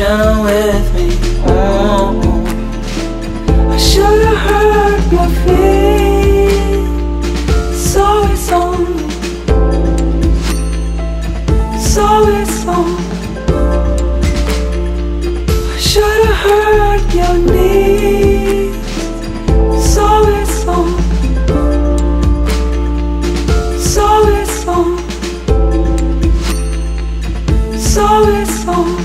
down with me. I should've heard your feet. So it's on. So it's on. I should've heard your needs. So it's on. So it's on. So it's on.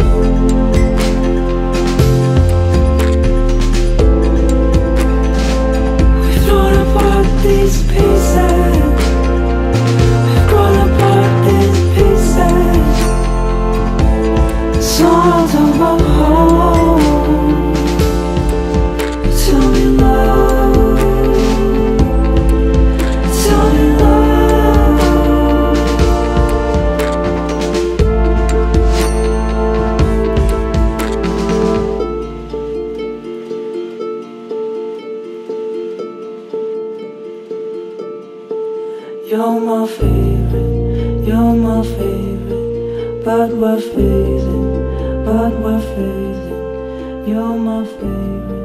We've thrown apart these pieces. We've grown apart these pieces. Songs of our home. Tell me love. Tell me love. You're my favorite, you're my favorite, but we're phasing, but we're phasing. You're my favorite.